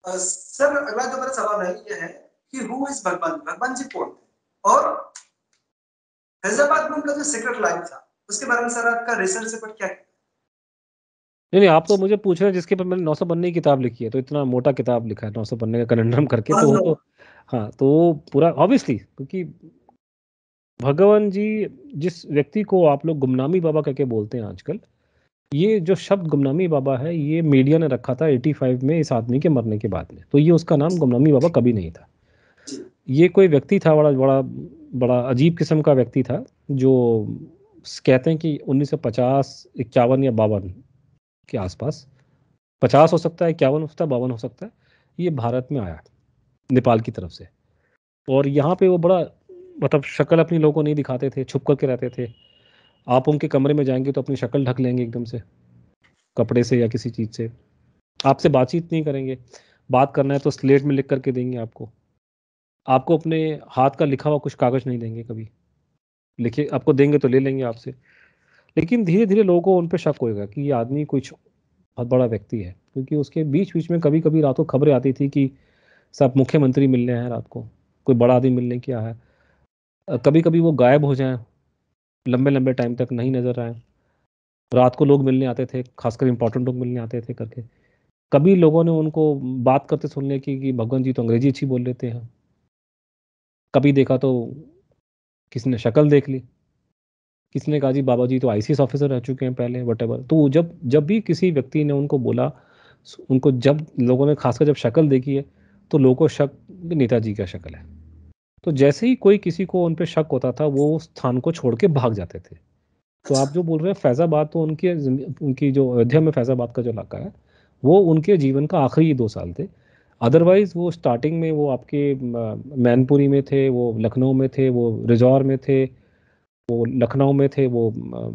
Sir अगला जो मेरा सवाल है ये है कि हु इज भगवान, भगवान जी कौन थे, और फैजाबाद में उनका जो सीक्रेट लाइफ था उसके बारे में सर आपका रिसर्च रिपोर्ट क्या है? नहीं, आप तो मुझे पूछ रहे हैं जिसके पर मैंने 900 पन्ने की किताब लिखी है, तो इतना मोटा किताब लिखा है 900 पन्ने का कनंड्रम करके, तो वो तो हाँ, तो वो पूरा ऑब्वियसली, क्योंकि भगवान जी, जिस व्यक्ति को आप लोग गुमनामी बाबा करके बोलते हैं आजकल, ये जो शब्द गुमनामी बाबा है ये मीडिया ने रखा था 85 में इस आदमी के मरने के बाद में, तो ये उसका नाम गुमनामी बाबा कभी नहीं था। ये कोई व्यक्ति था, बड़ा बड़ा बड़ा अजीब किस्म का व्यक्ति था, जो कहते हैं कि 1950 51 या 52 के आसपास, 50 हो सकता है, 51 हो सकता है, 52 हो सकता है, ये भारत में आया नेपाल की तरफ से। और यहाँ पे वो बड़ा, मतलब शक्ल अपनी लोगों को नहीं दिखाते थे, छुप करके रहते थे। आप उनके कमरे में जाएंगे तो अपनी शक्ल ढक लेंगे एकदम से कपड़े से या किसी चीज़ से, आपसे बातचीत नहीं करेंगे, बात करना है तो स्लेट में लिख करके देंगे आपको, आपको अपने हाथ का लिखा हुआ कुछ कागज़ नहीं देंगे कभी, लिखे आपको देंगे तो ले लेंगे आपसे। लेकिन धीरे धीरे लोगों को उन पर शक होएगा कि ये आदमी कुछ बहुत बड़ा व्यक्ति है, क्योंकि उसके बीच बीच में कभी कभी रातों खबरें आती थी कि सब मुख्यमंत्री मिलने हैं रात को, कोई बड़ा आदमी मिलने क्या है, कभी कभी वो गायब हो जाएं, लंबे लंबे टाइम तक नहीं नजर आए। रात को लोग मिलने आते थे, खासकर इंपॉर्टेंट लोग मिलने आते थे करके। कभी लोगों ने उनको बात करते सुनने की कि भगवान जी तो अंग्रेजी अच्छी बोल लेते हैं। कभी देखा तो किसी ने शक्ल देख ली, किसी ने कहा जी बाबा जी तो आईसीएस ऑफिसर रह चुके हैं पहले, वटेवर। तो जब जब भी किसी व्यक्ति ने उनको बोला, उनको जब लोगों ने खासकर जब शक्ल देखी है, तो लोगों को शक कि नेताजी का शक्ल है। तो जैसे ही कोई किसी को उन पर शक होता था वो उस स्थान को छोड़ के भाग जाते थे। तो आप जो बोल रहे हैं फैजाबाद, तो उनकी जो अयोध्या में फैजाबाद का जो इलाका है, वो उनके जीवन का आखिरी 2 साल थे। अदरवाइज वो स्टार्टिंग में वो आपके मैनपुरी में थे, वो लखनऊ में थे, वो रिजौर में थे, वो लखनऊ में थे, वो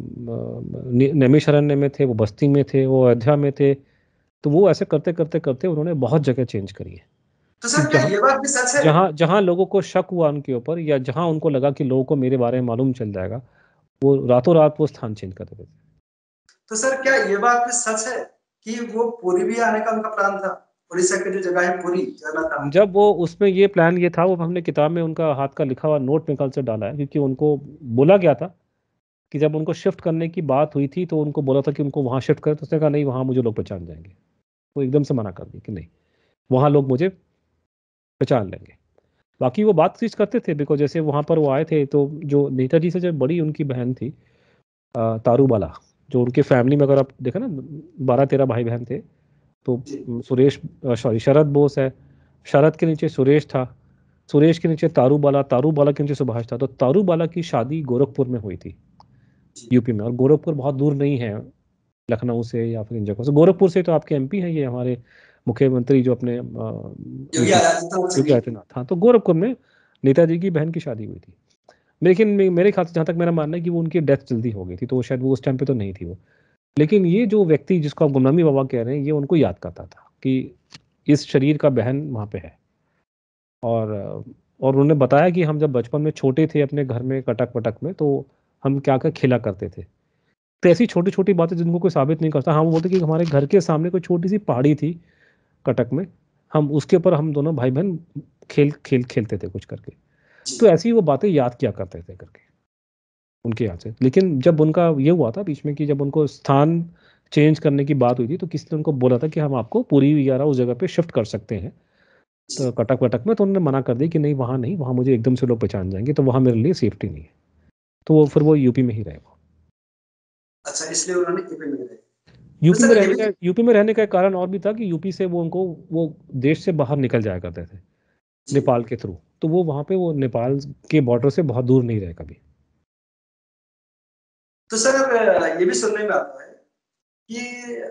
नैमिषारण्य में थे, वो बस्ती में थे, वो अयोध्या में थे। तो वो ऐसे करते करते करते उन्होंने बहुत जगह चेंज करी है तो कि सर क्या ये बात भी सच है? जहाँ जहाँ लोगों को शक हुआ उनके ऊपर, या जहाँ उनको लगा कि लोगों को मेरे बारे में मालूम चल जाएगा, वो रातों रात वो स्थान चेंज कर देते थे। तो सर क्या ये बात भी सच है कि वो पुरी भी आने का उनका प्लान था? उड़ीसा की जो जगह है पुरी जाना था। जब वो उसमें ये प्लान ये था, वो हमने किताब में उनका हाथ का लिखा हुआ नोट निकाल से डाला है, क्योंकि उनको बोला गया था कि जब उनको शिफ्ट करने की बात हुई थी तो उनको बोला था कि उनको वहाँ शिफ्ट करें, तो उसने कहा नहीं, वहाँ मुझे लोग पहचान जाएंगे। वो एकदम से मना कर दी कि नहीं, वहाँ लोग मुझे पहचान लेंगे। बाकी वो बातचीत करते थे, बिकॉज जैसे वहाँ पर वो आए थे, तो जो नेताजी से जो बड़ी उनकी बहन थी तारूबाला, जो उनके फैमिली में अगर आप देखा ना, 12-13 भाई बहन थे। तो सुरेश, सॉरी, शरद बोस है, शरद के नीचे सुरेश था, सुरेश के नीचे तारूबाला, तारूबाला के नीचे सुभाष था। तो तारूबाला की शादी गोरखपुर में हुई थी, यूपी में। और गोरखपुर बहुत दूर नहीं है लखनऊ से या फिर इन जगहों से। गोरखपुर से तो आपके एमपी हैं ये हमारे मुख्यमंत्री जो अपने योगी आदित्यनाथ योगी जी। आदित्यनाथ। हाँ, तो गोरखपुर में नेताजी की बहन की शादी हुई थी। लेकिन मेरे ख्याल से, जहाँ तक मेरा मानना है कि वो उनकी डेथ जल्दी हो गई थी, तो वो शायद वो उस टाइम पे तो नहीं थी वो। लेकिन ये जो व्यक्ति जिसको आप गुमनामी बाबा कह रहे हैं, ये उनको याद करता था कि इस शरीर का बहन वहाँ पे है। और उन्होंने बताया कि हम जब बचपन में छोटे थे अपने घर में कटक वटक में, तो हम क्या क्या खेला करते थे। तो ऐसी छोटी छोटी बातें जिनको कोई साबित नहीं करता, हाँ, वो बोलते कि हमारे घर के सामने कोई छोटी सी पहाड़ी थी कटक में, हम उसके ऊपर हम दोनों भाई बहन खेलते थे कुछ करके। तो ऐसी वो बातें याद किया करते थे करके उनके यहाँ से। लेकिन जब उनका ये हुआ था बीच में कि जब उनको स्थान चेंज करने की बात हुई थी, तो किसी ने उनको बोला था कि हम आपको पूरी 11 उस जगह पे शिफ्ट कर सकते हैं, तो कटक वटक में। तो उन्होंने मना कर दी कि नहीं, वहाँ नहीं, वहाँ मुझे एकदम से लोग पहचान जाएंगे, तो वहाँ मेरे लिए सेफ्टी नहीं है। तो वो फिर वो यूपी में ही रहे वो। अच्छा, इसलिए उन्होंने यूपी में गए। तो यूपी में सर ये रहने भी का यूपी में रहने का एक कारण और भी था कि यूपी से वो उनको वो देश से बाहर निकल जाया करते थे नेपाल के थ्रू। तो वो वहाँ पे वो नेपाल के बॉर्डर से बहुत दूर नहीं रहे कभी। तो सर ये भी सुनने में आता है कि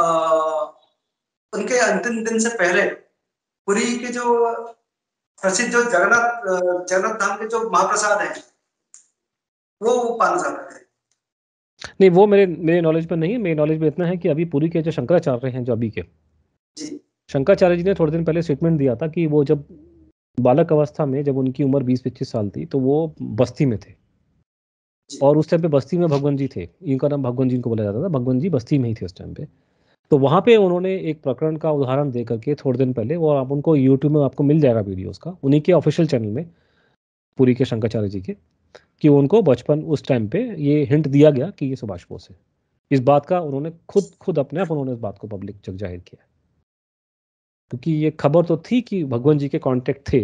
उनके अंतिम दिन से पहले पुरी के जो प्रसिद्ध जो जगन्नाथ धाम के जो महाप्रसाद हैं वो पान जाते थे। नहीं, वो मेरे मेरे नॉलेज में नहीं है। मेरे नॉलेज में इतना है कि अभी पुरी के जो शंकराचार्य हैं, जो अभी के शंकराचार्य जी ने थोड़े दिन पहले स्टेटमेंट दिया था कि वो जब बालक अवस्था में, जब उनकी उम्र 20-25 साल थी, तो वो बस्ती में थे। और उस टाइम पे बस्ती में भगवान जी थे, इनका नाम भगवान जी इनको बोला जाता था, भगवान जी बस्ती में ही थे उस टाइम पे। तो वहाँ पे उन्होंने एक प्रकरण का उदाहरण दे करके थोड़े दिन पहले, और आप उनको यूट्यूब में आपको मिल जाएगा वीडियो उसका, उन्हीं के ऑफिशियल चैनल में, पुरी के शंकराचार्य जी के, कि उनको बचपन उस टाइम पे ये हिंट दिया गया कि ये सुभाष बोस है। इस बात का उन्होंने खुद अपने आप उन्होंने इस बात को पब्लिक जग जाहिर किया, क्योंकि ये खबर तो थी कि भगवान जी के कांटेक्ट थे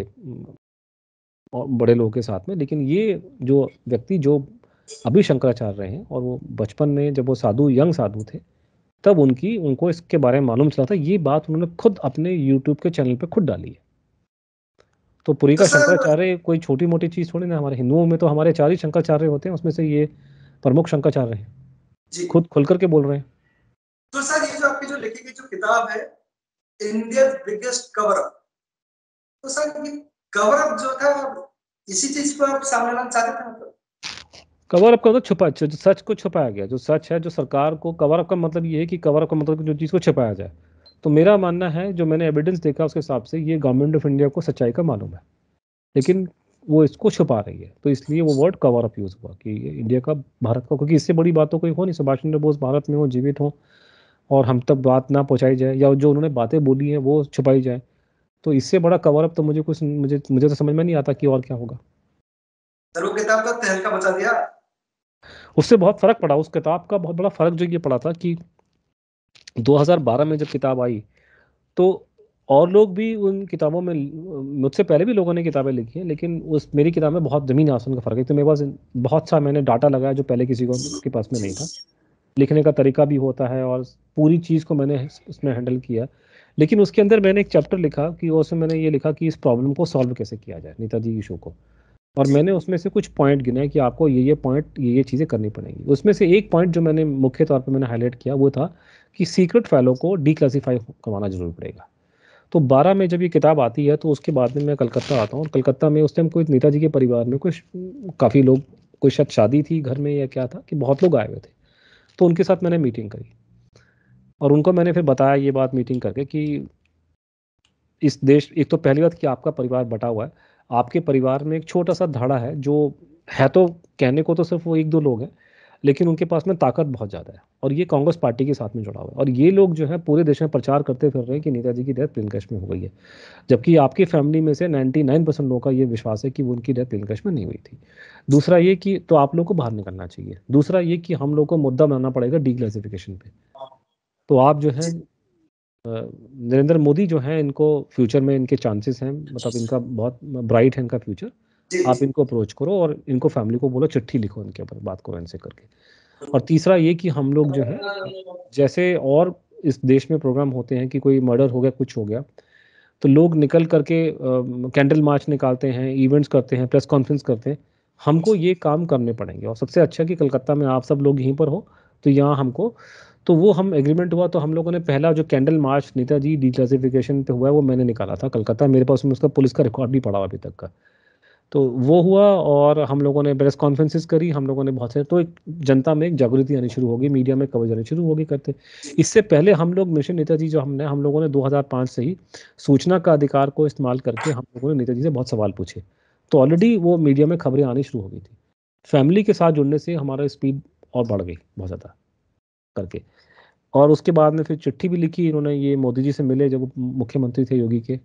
और बड़े लोगों के साथ में, लेकिन ये जो व्यक्ति जो अभी शंकराचार्य रहे हैं, और वो बचपन में जब वो साधु, यंग साधु थे, तब उनको इसके बारे में मालूम चला था। ये बात उन्होंने खुद अपने यूट्यूब के चैनल पे खुद डाली है। तो पुरी तो का सर शंकराचार्य कोई छोटी मोटी चीज थोड़ी ना, हमारे हिंदुओं में तो हमारे 4 ही शंकराचार्य होते हैं, उसमें से ये प्रमुख शंकराचार्य हैं, जी, खुद खुल करके बोल रहे हैं। तो सर ये जो आपकी जो लिखी गई जो किताब है, इंडिया बिगेस्ट कवर अप, तो सर ये कवर अप जो था, इसी चीज को आप सामने लाना चाहते थे मतलब? कवर अप का मतलब छुपा, जो सच को छुपाया गया, जो सच है, जो सरकार को, कवर अप का मतलब ये है कि कवर अप का मतलब जो चीज़ को छुपाया जाए। तो मेरा मानना है, जो मैंने एविडेंस देखा उसके हिसाब से, ये गवर्नमेंट ऑफ इंडिया को सच्चाई का मालूम है, लेकिन वो इसको छुपा रही है। तो इसलिए वो वर्ड कवर अप यूज हुआ कि ये इंडिया का, भारत का, क्योंकि इससे बड़ी बात तो कोई हो नहीं, सुभाष चंद्र बोस भारत में हो, जीवित हो, और हम तक बात ना पहुंचाई जाए, या जो उन्होंने बातें बोली हैं वो छुपाई जाए। तो इससे बड़ा कवर अप तो मुझे तो समझ में नहीं आता कि और क्या होगा। सर वो किताब तो तहलका मचा दिया। उससे बहुत फर्क पड़ा, उस किताब का बहुत बड़ा फर्क जो ये पड़ा था कि 2012 में जब किताब आई, तो और लोग भी उन किताबों में, मुझसे पहले भी लोगों ने किताबें लिखी हैं, लेकिन उस मेरी किताब में बहुत ज़मीन आसमान का फ़र्क है। तो मेरे पास बहुत सा मैंने डाटा लगाया जो पहले किसी को के पास में नहीं था। लिखने का तरीका भी होता है, और पूरी चीज़ को मैंने उसमें हैंडल किया। लेकिन उसके अंदर मैंने एक चैप्टर लिखा कि उसमें मैंने ये लिखा कि इस प्रॉब्लम को सॉल्व कैसे किया जाए, नेताजी इशू को। और जी मैंने उसमें से कुछ पॉइंट गिनाए कि आपको ये पॉइंट, ये चीज़ें करनी पड़ेंगी। उसमें से एक पॉइंट जो मैंने मुख्य तौर पर मैंने हाईलाइट किया वो था कि सीक्रेट फाइलों को डिक्लासीफाई करवाना जरूर पड़ेगा। तो 12 में जब ये किताब आती है, तो उसके बाद में मैं कलकत्ता आता हूँ, और कलकत्ता में उस टाइम कोई नेताजी के परिवार में कुछ काफ़ी लोग, कोई शायद शादी थी घर में या क्या था, कि बहुत लोग आए हुए थे। तो उनके साथ मैंने मीटिंग करी, और उनको मैंने फिर बताया ये बात मीटिंग करके कि इस देश, एक तो पहली बात कि आपका परिवार बटा हुआ है, आपके परिवार में एक छोटा सा धाड़ा है, जो है तो कहने को तो सिर्फ वो 1-2 लोग हैं, लेकिन उनके पास में ताकत बहुत ज़्यादा है, और ये कांग्रेस पार्टी के साथ में जुड़ा हुआ है। और ये लोग जो है पूरे देश में प्रचार करते फिर रहे हैं कि नेताजी की डेथ प्लेन क्रैश में हो गई है, जबकि आपकी फैमिली में से 99% लोगों का ये विश्वास है कि वो, उनकी डेथ प्लेन क्रैश में नहीं हुई थी। दूसरा ये कि तो आप लोग को बाहर निकलना चाहिए। दूसरा ये कि हम लोग को मुद्दा बनाना पड़ेगा डीक्लासिफिकेशन पे। तो आप जो है, जी नरेंद्र मोदी जो हैं, इनको फ्यूचर में इनके चांसेस हैं, मतलब इनका बहुत ब्राइट है इनका फ्यूचर। जी आप इनको अप्रोच करो, और इनको फैमिली को बोलो, चिट्ठी लिखो इनके ऊपर, बात करो इनसे करके। और तीसरा ये कि हम लोग जो है, जैसे और इस देश में प्रोग्राम होते हैं कि कोई मर्डर हो गया, कुछ हो गया, तो लोग निकल करके कैंडल मार्च निकालते हैं, इवेंट्स करते हैं, प्रेस कॉन्फ्रेंस करते हैं। हमको ये काम करने पड़ेंगे, और सबसे अच्छा कि कलकत्ता में आप सब लोग यहीं पर हो, तो यहाँ हमको, तो वो हम एग्रीमेंट हुआ। तो हम लोगों ने पहला जो कैंडल मार्च नेताजी डिक्लासिफिकेशन पे हुआ है, वो मैंने निकाला था कलकत्ता, मेरे पास में उसका पुलिस का रिकॉर्ड भी पड़ा हुआ अभी तक का। तो वो हुआ, और हम लोगों ने प्रेस कॉन्फ्रेंसेस करी, हम लोगों ने बहुत सारे, तो एक जनता में एक जागृति आनी शुरू होगी, मीडिया में कवरेज आनी शुरू होगी करते। इससे पहले हम लोग मिशन नेताजी जो हम लोगों ने 2005 से ही सूचना का अधिकार को इस्तेमाल करके हम लोगों ने नेताजी से बहुत सवाल पूछे। तो ऑलरेडी वो मीडिया में खबरें आनी शुरू हो गई थी। फैमिली के साथ जुड़ने से हमारा स्पीड और बढ़ गई बहुत ज़्यादा करके। और उसके बाद में फिर चिट्ठी भी लिखी इन्होंने, ये मोदी जी से मिले जब वो मुख्यमंत्री थे योगी के,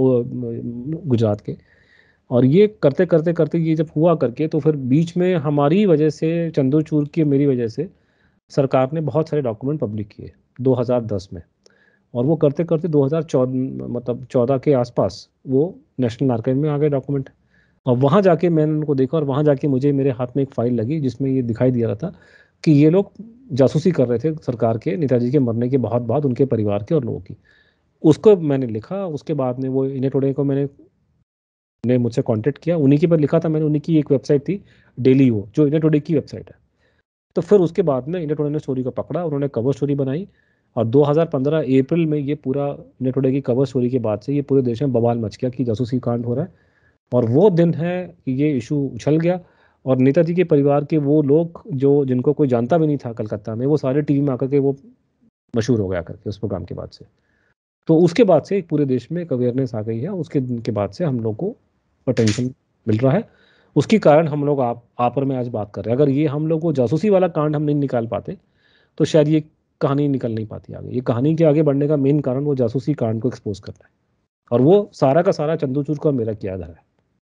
गुजरात के। और ये करते करते करते ये जब हुआ करके, तो फिर बीच में हमारी वजह से, चंद्रचूड़ की मेरी वजह से, सरकार ने बहुत सारे डॉक्यूमेंट पब्लिक किए 2010 में। और वो करते करते 2014, मतलब 14 के आसपास वो नेशनल आर्काइव में आ गए डॉक्यूमेंट। और वहाँ जाके मैंने उनको देखा, और वहाँ जाके मुझे, मेरे हाथ में एक फाइल लगी जिसमें ये दिखाई दिया रहा था कि ये लोग जासूसी कर रहे थे सरकार के, नेताजी के मरने के बहुत बाद उनके परिवार के और लोगों की। उसको मैंने लिखा। उसके बाद में वो इंडिया टुडे को मैंने ने मुझसे कांटेक्ट किया, उन्हीं के पर लिखा था मैंने। उन्हीं की एक वेबसाइट थी डेली, वो जो इंडिया टुडे की वेबसाइट है। तो फिर उसके बाद में इंडिया टुडे ने स्टोरी को पकड़ा, उन्होंने कवर स्टोरी बनाई। और 2015 अप्रैल में ये पूरा इंडिया टुडे की कवर स्टोरी के बाद से ये पूरे देश में बवाल मच गया कि जासूसी कांड हो रहा है। और वो दिन है कि ये इशू उछल गया, और नेताजी के परिवार के वो लोग जो, जिनको कोई जानता भी नहीं था कलकत्ता में, वो सारे टीवी में आकर के वो मशहूर हो गया करके उस प्रोग्राम के बाद से। तो उसके बाद से पूरे देश में एक अवेयरनेस आ गई है। उसके दिन के बाद से हम लोग को अटेंशन मिल रहा है। उसके कारण हम लोग आप पर में आज बात कर रहे हैं। अगर ये हम लोग को जासूसी वाला कांड हम नहीं निकाल पाते, तो शायद ये कहानी निकल नहीं पाती आगे। ये कहानी के आगे बढ़ने का मेन कारण वो जासूसी कांड को एक्सपोज करना है, और वो सारा का सारा चंद्रचूड़ का मेरा किया जा रहा है।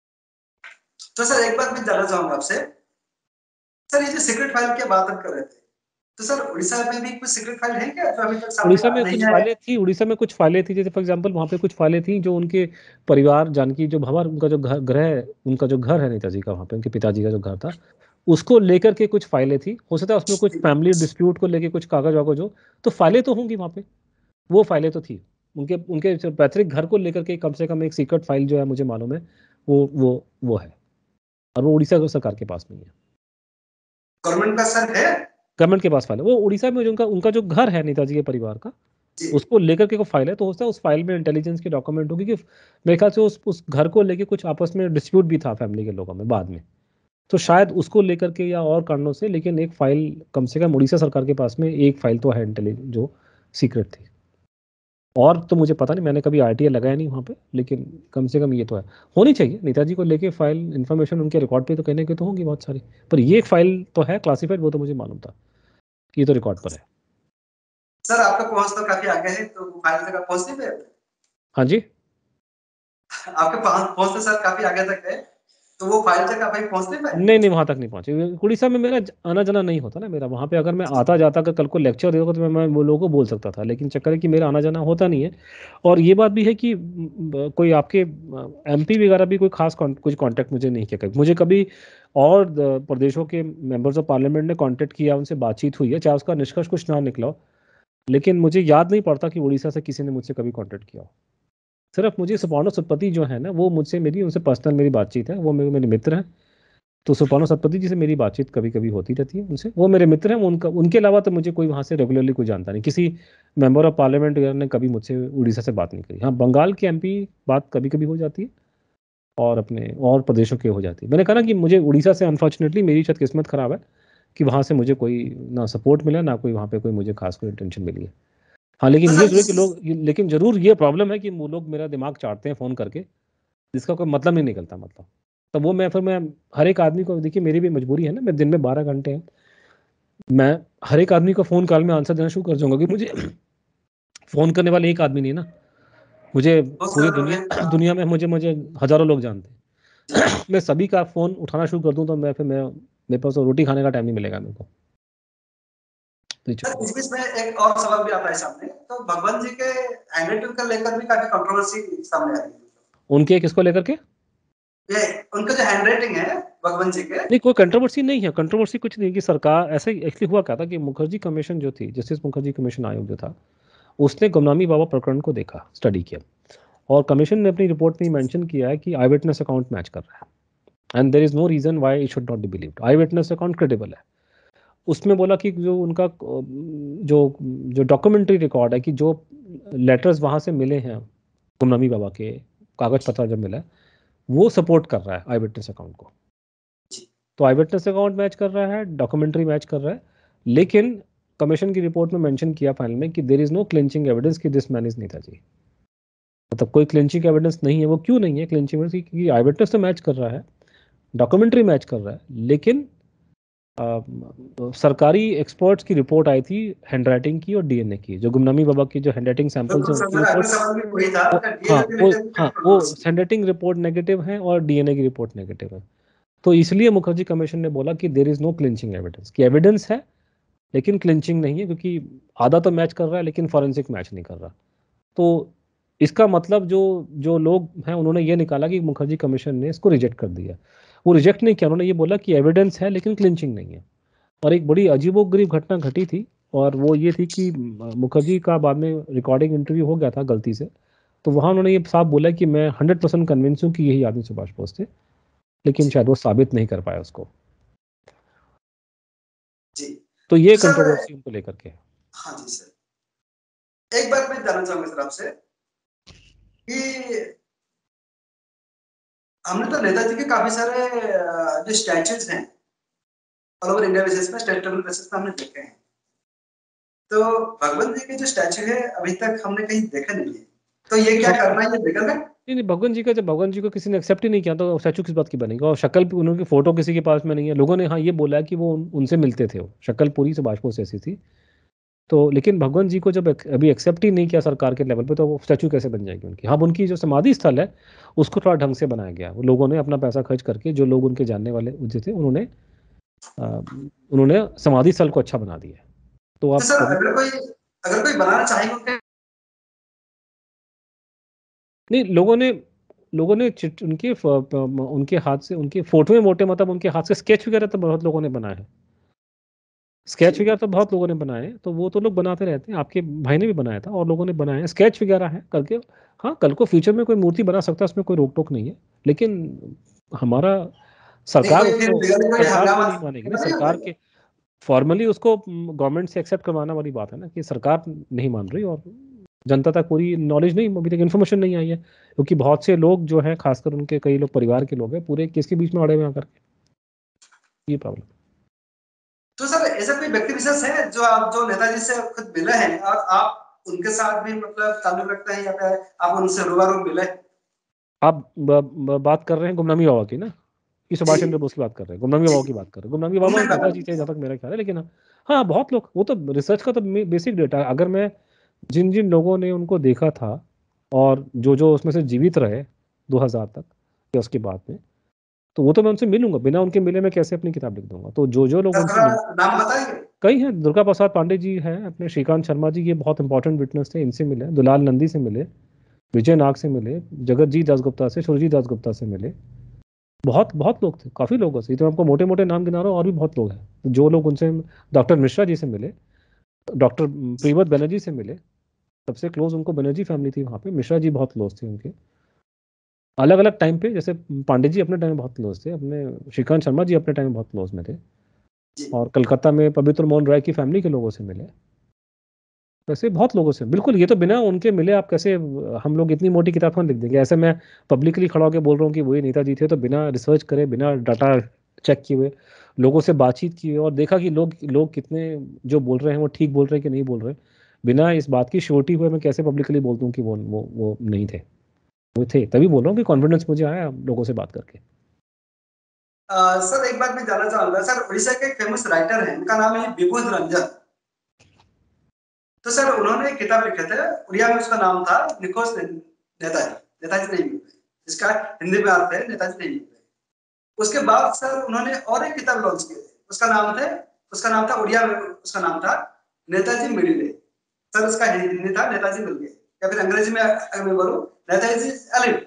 तो सर एक बात मैं जानना चाहूंगा आपसे, सर ये जो सीक्रेट फाइल की बात हम कर रहे थे, तो सर उड़ीसा में भी कुछ सीक्रेट फाइल है क्या जो अभी तक सामने उड़ीसा में नहीं कुछ आया? फाइलें थी, उड़ीसा में कुछ फाइलें थी, जैसे फॉर एग्जांपल वहाँ पे कुछ फाइलें थी जो उनके परिवार जानकी जो भंवर उनका जो उनका जो घर है नेताजी का, वहाँ पे उनके पिताजी का जो घर था, उसको लेकर के कुछ फाइलें थी। हो सकता है उसमें कुछ फैमिली डिस्प्यूट को लेके कुछ कागज वागज हो, तो फाइलें तो होंगी वहाँ पे, वो फाइलें तो थी। उनके उनके जो पैतृक घर को लेकर के कम से कम एक सीक्रेट फाइल जो है मुझे मालूम है, वो है, और वो उड़ीसा सरकार के पास नहीं है। गवर्नमेंट का सर है? गवर्नमेंट के पास फाइल है, वो उड़ीसा में जो उनका उनका जो घर है नेताजी के परिवार का, जी। उसको लेकर के कोई फाइल है, तो हो सकता है उस फाइल में इंटेलिजेंस के डॉक्यूमेंट होगी कि मेरे ख्याल से उस घर को लेके कुछ आपस में डिस्प्यूट भी था फैमिली के लोगों में बाद में, तो शायद उसको लेकर के या और कारणों से, लेकिन एक फाइल कम से कम उड़ीसा सरकार के पास में एक फाइल तो है इंटेलिजेंस जो सीक्रेट थी। और तो मुझे पता नहीं, मैंने कभी आरटीआई लगाया नहीं वहाँ पे, लेकिन कम से कम ये तो है, होनी चाहिए नेताजी को लेके फाइल, इन्फॉर्मेशन उनके रिकॉर्ड पे तो कहने के तो होंगी बहुत सारी, पर ये एक फाइल तो है क्लासिफाइड, वो तो मुझे मालूम था कि ये तो रिकॉर्ड पर है। सर आपका पहुंच तो काफी आगे है, तो वो फाइल तक आप पहुंच नहीं पाए? हाँ जी, आपके पहुंच तो सर काफी आगे तक है, तो वो फाइल तक आप अभी पहुंच नहीं पाए? नहीं नहीं, वहां तक नहीं पहुंचे। उड़ीसा में मेरा आना जाना नहीं होता ना मेरा वहां पे, अगर मैं आता जाता अगर कल को लेक्चर देता तो मैं वो लोगों को बोल सकता था, लेकिन चक्कर है कि मेरा आना जाना होता नहीं है। और ये बात भी है कि कोई आपके एमपी वगैरह भी कोई खास कुछ कांटेक्ट मुझे नहीं किया कभी, मुझे कभी और प्रदेशों के मेंबर्स ऑफ पार्लियामेंट ने कांटेक्ट किया, उनसे बातचीत हुई है, चाहे उसका निष्कर्ष कुछ ना निकला हो, लेकिन मुझे याद नहीं पड़ता कि उड़ीसा से किसी ने मुझसे कभी कॉन्टेक्ट किया हो। सिर्फ मुझे सुपर्णो सतपति जो है ना, वो मुझसे मेरी उनसे पर्सनल मेरी बातचीत है, वो मेरे मित्र हैं, तो सुपर्णो सतपति जी से मेरी बातचीत कभी कभी होती रहती है उनसे, वो मेरे मित्र हैं। उनका उनके अलावा तो मुझे कोई वहाँ से रेगुलरली कोई जानता नहीं, किसी मेंबर ऑफ पार्लियामेंट वगैरह ने कभी मुझसे उड़ीसा से बात नहीं करी। हाँ, बंगाल के एमपी बात कभी कभी हो जाती है, और अपने और प्रदेशों की हो जाती है। मैंने कहा ना कि मुझे उड़ीसा से अनफॉर्चुनेटली मेरी शायद किस्मत खराब है कि वहाँ से मुझे कोई ना सपोर्ट मिला, ना कोई वहाँ पे कोई मुझे खास कोई टेंशन मिली है। हाँ, लेकिन तो ये सर जरूर है कि लेकिन जरूर ये प्रॉब्लम है कि वो लोग मेरा दिमाग चाटते हैं फ़ोन करके, जिसका कोई मतलब नहीं निकलता, मतलब। तो वो मैं हर एक आदमी को, देखिए मेरी भी मजबूरी है ना, मैं दिन में 12 घंटे हैं, मैं हर एक आदमी को फ़ोन कॉल में आंसर देना शुरू कर दूंगा कि मुझे फ़ोन करने वाले एक आदमी नहीं ना, मुझे वो पूरी सर दुनिया दुनिया में मुझे मुझे हज़ारों लोग जानते जी। हैं। मैं सभी का फ़ोन उठाना शुरू कर दूं तो मैं मेरे पास तो रोटी खाने का टाइम नहीं मिलेगा मेरे को। तो ये सर चक्कर है। इस बीच में एक और सवाल भी आता है सामने, तो भगवान जी के हैंडराइटिंग को लेकर भी काफी कंट्रोवर्सी सामने आ रही है। उनके किसको लेकर के? ये उनका जो हैंडराइटिंग है भगवान जी के। नहीं, कोई कंट्रोवर्सी नहीं है, कंट्रोवर्सी कुछ नहीं कि सरकार ऐसे ही एक्चुअली हुआ क्या था कि मुखर्जी कमीशन जो थी, जस्टिस मुखर्जी कमीशन आयोग जो था, उसने गुमनामी बाबा प्रकरण को देखा, स्टडी किया, और कमीशन ने अपनी रिपोर्ट में मेंशन किया है कि आई विटनेस अकाउंट मैच कर रहा है, and there is no reason why it should not be believed, eyewitness account credible है। उसमें बोला कि जो उनका जो जो डॉक्यूमेंट्री रिकॉर्ड है कि जो लेटर्स वहाँ से मिले हैं गुमनामी बाबा के, कागज पत्र जब मिला है, वो सपोर्ट कर रहा है आई विटनेस अकाउंट को। तो आई विटनेस अकाउंट मैच कर रहा है, डॉक्यूमेंट्री मैच कर रहा है, लेकिन कमीशन की रिपोर्ट में मेंशन किया फाइनल में कि there is no clinching evidence कि दिस मैन इज नेताजी। मतलब कोई क्लिंचिंग एविडेंस नहीं है। वो क्यों नहीं है क्लिंचिंग एविडेंस? क्योंकि आई विटनेस तो मैच कर रहा है, डॉक्यूमेंट्री मैच कर रहा है, लेकिन सरकारी एक्सपर्ट्स की रिपोर्ट आई थी हैंडराइटिंग की और डीएनए की, जो गुमनामी बाबा की जो हैंडराइटिंग सैंपल्स बिल्कुल हैं सर, उनकी मेरा रिपोर्ट, अगला सवाल भी वही था वो कि डीएनए को लेकर भी हाँ काफी वो कंट्रोवर्सी। हैंडराइटिंग रिपोर्ट नेगेटिव है और डीएनए की रिपोर्ट नेगेटिव है। तो इसलिए मुखर्जी कमीशन ने बोला कि there is no clinching evidence, कि एविडेंस है लेकिन क्लिंचिंग नहीं है, क्योंकि आधा तो मैच कर रहा है लेकिन फॉरेंसिक मैच नहीं कर रहा। तो इसका मतलब जो जो लोग हैं उन्होंने ये निकाला कि मुखर्जी कमीशन ने इसको रिजेक्ट कर दिया। वो रिजेक्ट नहीं किया, उन्होंने ये बोला कि एविडेंस है लेकिन क्लिंचिंग नहीं है। और एक बड़ी अजीबोगरीब घटना घटी थी, और वो ये थी कि मुखर्जी का बाद में रिकॉर्डिंग इंटरव्यू हो गया था गलती से, तो वहाँ उन्होंने ये साफ बोला कि मैं 100% कन्विंस हूँ कि यही आदमी सुभाष बोस थे, लेकिन जी शायद वो साबित नहीं कर पाया उसको। जी। तो ये तो सर, कंट्रोवर्सी उनको लेकर के है। हाँ जी सर, एक बात मैं जानना चाहूंगा सर आपसे कि हमने तो नेताजी के काफी सारे जो स्टैचूज हैं ऑल ओवर इंडिया बेसिस में, स्टेट लेवल बेसिस पे हमने देखे हैं, तो भगवंत जी के जो स्टैचू है अभी तक हमने कहीं देखा नहीं है, तो ये क्या भगवान करना है, ये लीगल है? नहीं नहीं, भगवान जी का जब भगवान जी को किसी ने एक्सेप्ट ही नहीं किया तो स्टैचू किस बात की बनेगा? और शक्ल भी उनकी फोटो किसी के पास में नहीं है। लोगों ने हाँ ये बोला है कि वो उनसे मिलते थे, वो शक्ल पूरी सुभाष बोस ऐसी थी, तो लेकिन भगवंत जी को जब अभी एक्सेप्ट ही नहीं किया सरकार के लेवल पे, तो वो स्टैचू कैसे बन जाएगी उनकी? हाँ, उनकी जो समाधि स्थल है उसको थोड़ा ढंग से बनाया गया, वो लोगों ने अपना पैसा खर्च करके, जो लोग उनके जानने वाले जो थे, उन्होंने समाधि स्थल को अच्छा बना दिया। तो तो आप सर अगर कोई बनाना चाहेगा उनके नहीं, लोगों ने उनके हाथ से, उनके फोटो में मोटे मतलब उनके हाथ से स्केच वगैरह तो बहुत लोगों ने बनाए हैं, स्केच वगैरह तो बहुत लोगों ने बनाए हैं, तो वो तो लोग बनाते रहते हैं। आपके भाई ने भी बनाया था और लोगों ने बनाए हैं, स्केच वगैरह है करके। हाँ, कल को फ्यूचर में कोई मूर्ति बना सकता है, उसमें कोई रोक टोक नहीं है, लेकिन हमारा नहीं, सरकार कोई फिर उसको बिगड़ कोई सरकार तो हंगामा नहीं मानेगी ना। नहीं सरकार होगा। के फॉर्मली उसको गवर्नमेंट से एक्सेप्ट करवाना वाली बात है ना, कि सरकार नहीं मान रही और जनता तक पूरी नॉलेज नहीं, अभी तक इन्फॉर्मेशन नहीं आई है, क्योंकि बहुत से लोग जो हैं, खासकर उनके कई लोग परिवार के लोग हैं, पूरे केस के बीच में अड़े हुए आकर के, ये प्रॉब्लम। तो सर ऐसा कोई व्यक्ति विशेष है जो नेताजी से खुद मिले हैं और आप उनके साथ भी मतलब ताल्लुक रखते हैं या फिर आप उनसे रूबरू मिले? आप बात कर रहे हैं गुमनामी बाबा की ना, कि सुभाष चंद्र जी बोस की बात कर रहे हैं, गुमनामी जी बाबा की बात कर रहे हैं। गुमनामी बाबा घूमने का नेताजी थे जहाँ तक मेरा ख्याल है, लेकिन हाँ, बहुत लोग, वो तो रिसर्च का तो बेसिक डेटा है। अगर मैं जिन जिन लोगों ने उनको देखा था और जो जो उसमें से जीवित रहे 2000 तक या उसके बाद में, तो वो तो मैं उनसे मिलूंगा, बिना उनके मिले मैं कैसे अपनी किताब लिख दूंगा? तो जो जो लोग सर उनसे थोड़ा मिले, नाम बताएंगे? कई हैं। दुर्गा प्रसाद पांडे जी हैं, अपने श्रीकांत शर्मा जी, ये बहुत इंपॉर्टेंट विटनेस थे, इनसे मिले। दुलाल नंदी से मिले, विजय नाग से मिले, जगत जी दासगुप्ता से, सुरजीत दासगुप्ता से मिले। बहुत बहुत लोग थे, काफी लोगों से, ये तो आपको मोटे मोटे नाम गिना रहा हूँ, और भी बहुत लोग हैं जो लोग उनसे। डॉक्टर मिश्रा जी से मिले, डॉक्टर प्रीवत बनर्जी से मिले, सबसे क्लोज उनको बनर्जी फैमिली थी वहाँ पे, मिश्रा जी बहुत क्लोज थे उनके, अलग अलग टाइम पे। जैसे पांडे जी अपने टाइम में बहुत क्लोज थे, अपने श्रीकांत शर्मा जी अपने टाइम में बहुत क्लोज में थे। जी और कलकत्ता में पवित्र मोहन राय की फैमिली के लोगों से मिले, वैसे बहुत लोगों से। बिल्कुल, ये तो बिना उनके मिले आप कैसे, हम लोग इतनी मोटी किताब कौन लिख देंगे? ऐसे मैं पब्लिकली खड़ा होकर बोल रहा हूँ कि वही नेताजी थे, तो बिना रिसर्च करे, बिना डाटा चेक किए हुए, लोगों से बातचीत की और देखा कि लोग लोग कितने जो बोल रहे हैं वो ठीक बोल रहे हैं कि नहीं बोल रहे, बिना इस बात की श्योरिटी हुए मैं कैसे पब्लिकली बोल दूँ कि वो नहीं थे? वो थे, तभी बोल रहा हूँ कि कॉन्फिडेंस मुझे आया लोगों से बात करके। सर एक बात मैं जानना चाहूंगा सर, उड़ीसा के एक फेमस राइटर हैं, उनका नाम है विभूति रंजन। तो सर उन्होंने एक किताब लिखे थे, उड़िया में उसका नाम था निखोज नेताजी, नेताजी नहीं मिल गए, इसका हिंदी में अर्थ है नेताजी नहीं मिल गए। उसके बाद सर उन्होंने और एक किताब लॉन्च किए थे, उसका नाम था उड़िया में उसका नाम था नेताजी मिले। सर उसका हिंदी था नेताजी मिल गए, या फिर अंग्रेजी में अगर मैं बोलूं नेताजी अलिव।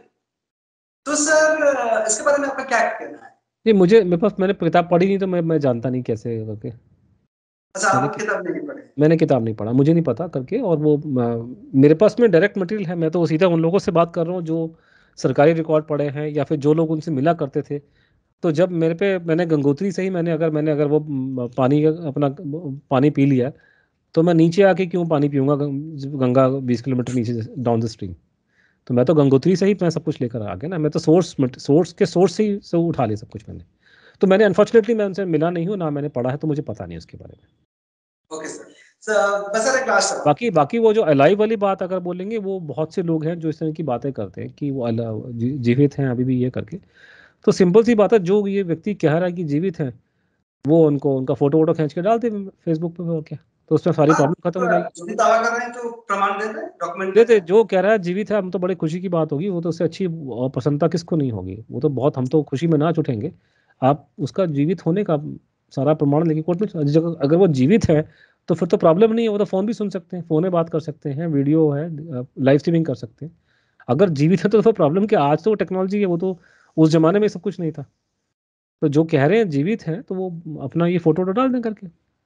तो सर इसके बारे में आपका क्या कहना है? नहीं, मुझे, मेरे पास, मैंने किताब पढ़ी नहीं, तो मैं जानता नहीं कैसे करके। अच्छा, मैंने आप किताब नहीं पढ़े? मैंने किताब नहीं पढ़ा, मुझे नहीं पता करके। और वो मेरे पास में डायरेक्ट मटेरियल है, मैं तो सीधा उन लोगों से बात कर रहा हूँ जो सरकारी रिकॉर्ड पढ़े हैं, या फिर जो लोग उनसे मिला करते थे। तो जब मेरे पे, मैंने गंगोत्री से ही, मैंने अगर वो पानी अपना पानी पी लिया, तो मैं नीचे आके क्यों पानी पीऊंगा? गंगा 20 किलोमीटर नीचे डाउन द स्ट्रीम। तो मैं तो गंगोत्री से ही मैं सब कुछ लेकर आ गया ना, मैं तो सोर्स से ही से उठा लिया सब कुछ मैंने। तो मैंने अनफॉर्चुनेटली, मैं उनसे मिला नहीं हूँ ना, मैंने पढ़ा है, तो मुझे पता नहीं उसके बारे में। Okay sir. बस सर एक लास्ट सवाल। बाकी वो जो अलाइव वाली बात अगर बोलेंगे, वो बहुत से लोग हैं जो इस तरह की बातें करते हैं कि वो जीवित हैं अभी भी, ये करके। तो सिंपल सी बात है, जो ये व्यक्ति कह रहा है कि जीवित हैं, वो उनको उनका फोटो वोटो खींच के डाल दे फेसबुक पे, और क्या, तो उसमें सारी हाँ, प्रॉब्लम खत्म हो जाएगी। जो भी दावा कर रहे हैं तो प्रमाण दे दें, डॉक्यूमेंट दे दे दे, दें। जो कह रहा है जीवित है, हम तो बड़े खुशी की बात होगी, वो तो उससे अच्छी और प्रसन्नता किसको नहीं होगी? वो तो बहुत, हम तो खुशी में नाच उठेंगे। आप उसका जीवित होने का सारा प्रमाण लेके कोर्ट में, अगर वो जीवित है तो फिर तो प्रॉब्लम नहीं है, वो तो फोन भी सुन सकते हैं, फोन में बात कर सकते हैं, वीडियो है, लाइव स्ट्रीमिंग कर सकते हैं। अगर जीवित है तो प्रॉब्लम क्या? आज तो वो टेक्नोलॉजी है, वो तो उस जमाने में सब कुछ नहीं था। तो जो कह रहे हैं जीवित हैं, तो वो अपना ये फोटो वोटो डाल दें करके।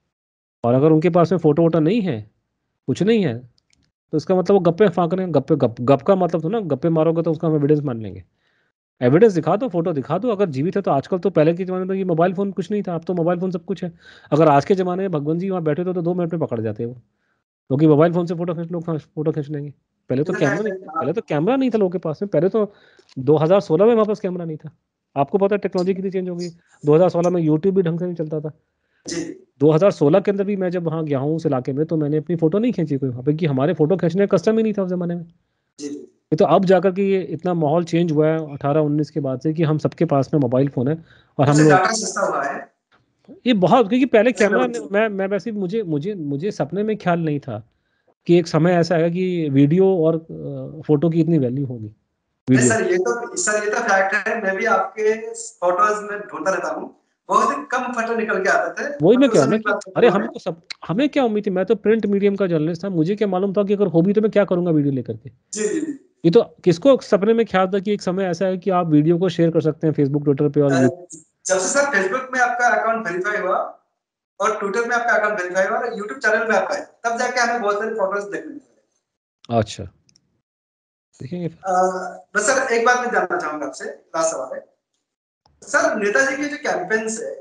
और अगर उनके पास में फोटो वोटो नहीं है, कुछ नहीं है, तो इसका मतलब वो गप्पे फाँक रहे हैं। गप्पे गप का मतलब तो ना, गप्पे मारोगे तो उसका हम एविडेंस मान लेंगे। एविडेंस दिखा दो, फोटो दिखा दो अगर जीवित है तो। आजकल तो, पहले के ज़माने में ये मोबाइल फ़ोन कुछ नहीं था, अब तो मोबाइल फ़ोन सब कुछ है। अगर आज के ज़माने में भगवंत जी वहाँ बैठे तो 2 मिनट में पकड़ जाते वो, क्योंकि मोबाइल फ़ोन से फोटो खींच लेंगे। पहले तो इधर कैमरा नहीं था, पहले तो कैमरा नहीं था लोगों के पास में, पहले तो 2016 में हमारे पास कैमरा नहीं था। आपको पता है टेक्नोलॉजी कितनी चेंज हो गई। 2016 में यूट्यूब भी ढंग से नहीं चलता था। जी 2016 के अंदर भी मैं जब वहाँ गया हूँ उस इलाके में, तो मैंने अपनी फोटो नहीं खींची कोई वहाँ पे, कि हमारे फोटो खींचने का कस्टम ही नहीं था उस जमाने में। जी ये तो अब जाकर के ये इतना माहौल चेंज हुआ है 18-19 के बाद से, कि हम सबके पास में मोबाइल फ़ोन है। और हम जैसे लोग, डाटा सस्ता हुआ है। ये बहुत, क्योंकि पहले कैमरा मैं वैसे मुझे मुझे मुझे सपने में ख्याल नहीं था कि एक समय ऐसा आएगा कि वीडियो और फोटो की इतनी वैल्यू होगी। वीडियो सर ये तो फैक्ट है। मैं भी आपके फोटोज में ढूंढता रहता हूँ, बहुत ही कम फोटो निकल के आते थे। वही मैं उस कह रहा समय ना की कि बात अरे करता हूँ मैं। हमें क्या उम्मीद थी, मैं तो प्रिंट मीडियम का जर्नलिस्ट था, मुझे क्या मालूम था कि अगर हॉबी तो मैं क्या करूंगा वीडियो लेकर के। जी जी जी। ये तो किसको सपने में ख्याल था कि एक समय ऐसा है कि आप वीडियो को शेयर कर सकते हैं फेसबुक, ट्विटर पे और जब से सर फेसबुक में आपका अकाउंट वेरीफाई हुआ और ट्विटर में आपका अकाउंट वेरीफाई हुआ और यूट्यूब चैनल में आपका है, तब जाके हमें बहुत सारी फोटोज देखने मिले। अच्छा, देखेंगे फिर। बस सर एक बात मैं जानना चाहूंगा आपसे, लास्ट सवाल है सर। नेताजी के जो कैंपेन्स है,